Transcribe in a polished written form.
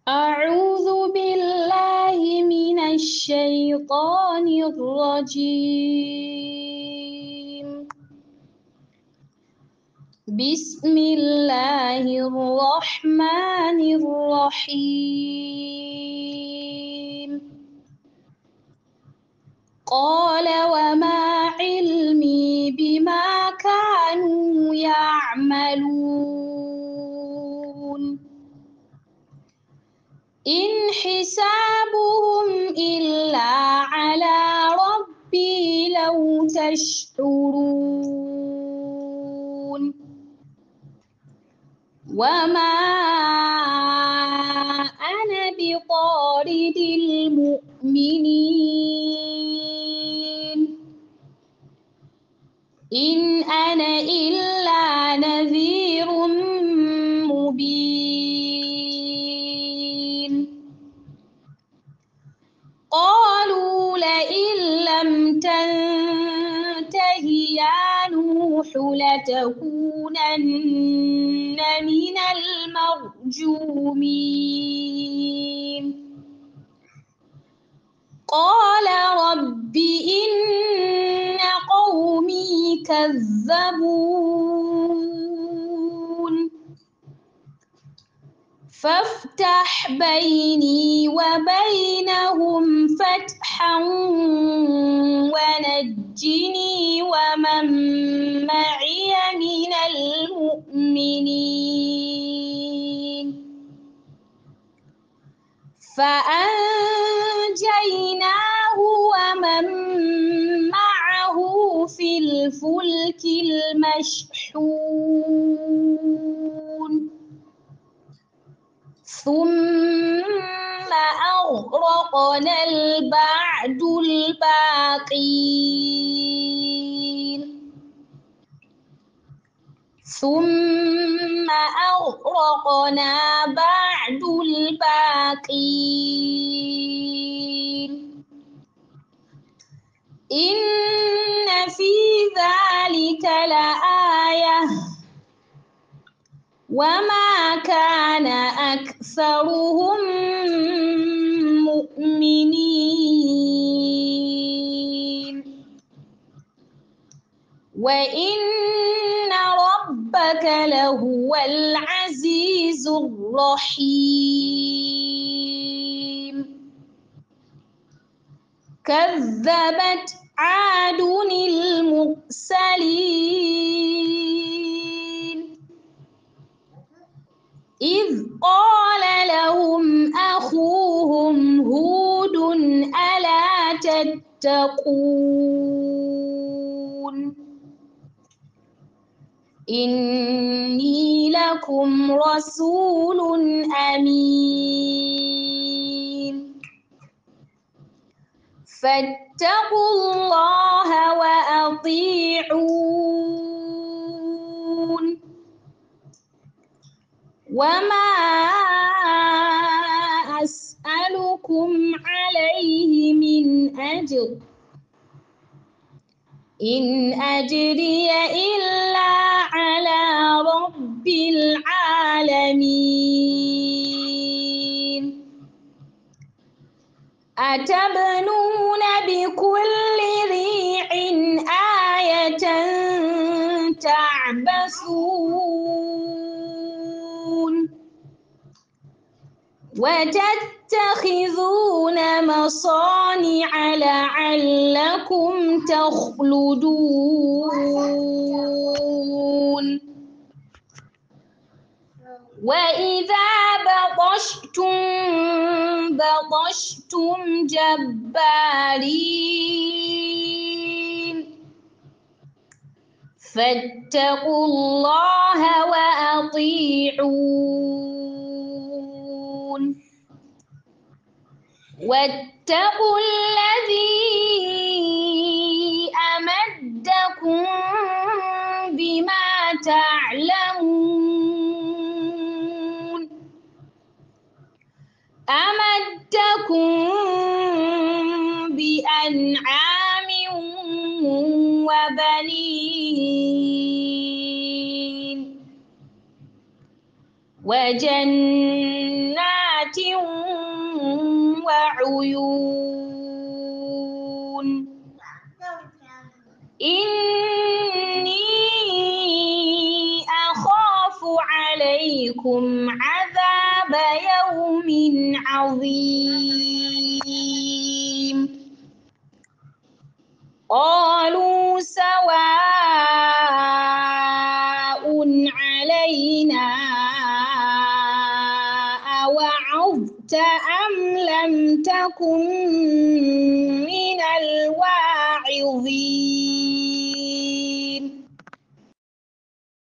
أعوذ بالله من الشيطان الرجيم. بسم الله الرحمن الرحيم. قال وما علمي بما كانوا يعملون إن حسابهم إلا على ربي لو تشعرون وما أنا بطارد المؤمنين إن أنا إلا نذير مبين قالوا لئن لم تنته يا نوح لتكونن من المرجومين قال رب إن قومي كذبون فافتح بيني وبينهم فتحا ونجني ومن معي من المؤمنين فأنجيناه ومن معه في الفلك المشحون ثم أغرقنا البعد الباقين ثم أغرقنا بعد الباقين إن في ذلك لآية وما كان أكثرهم مؤمنين وإن ربك لهو العزيز الرحيم كذبت عاد المرسلين إذ قال لهم أخوهم هود ألا تتقون إني لكم رسول أمين فاتقوا الله وأطيعون وما أسألكم عليه من أجر إن أجري إلا على رب العالمين أتبنون بكل ريع آية تعبثون وتتخذون مصانع لعلكم تخلدون وإذا بطشتم بطشتم جبارين فاتقوا الله وأطيعون واتقوا الذي أمدكم بما تعلمون أمدكم بأنعام وبنين وجنات وعيون إني أخاف عليكم عذاب يوم عظيم قالوا سواء علينا أوعظت أم لم تكن من الواعظين